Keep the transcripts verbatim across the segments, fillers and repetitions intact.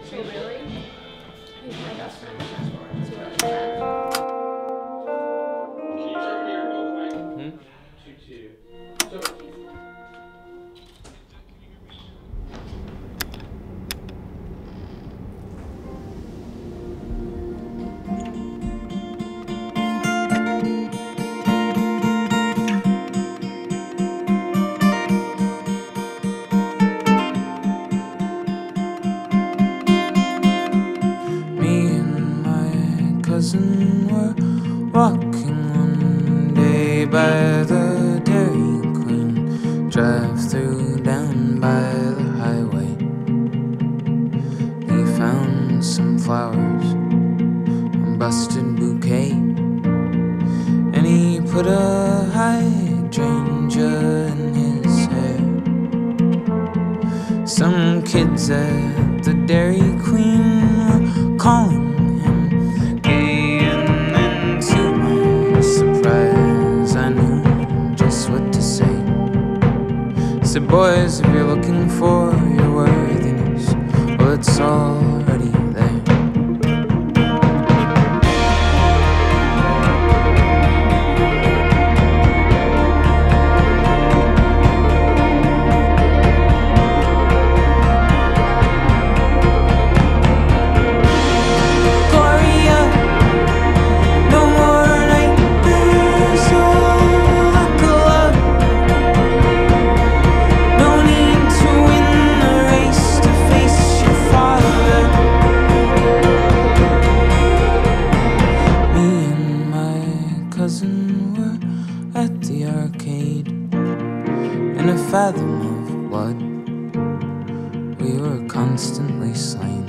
Oh, really? He's my best friend. That's what I Hmm? Two, two. Were walking one day by the Dairy Queen, drive through down by the highway. He found some flowers, a busted bouquet, and he put a hydrangea in his hair. Some kids at the Dairy Queen were calling said, boys, if you're looking for your worthiness, well, it's already there. Gloria, no more nightmares, oh, like a love. In a fathom of blood, we were constantly slain.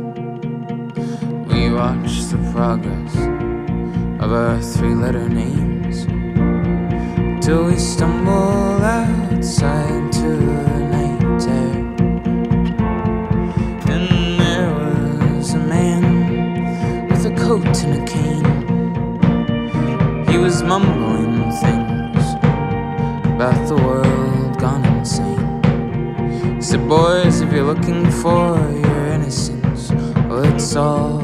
We watched the progress of our three-letter names till we stumbled outside to the night air. And there was a man with a coat and a cane. He was mumbling things about the world gone insane. He said, boys, if you're looking for your innocence, well, it's all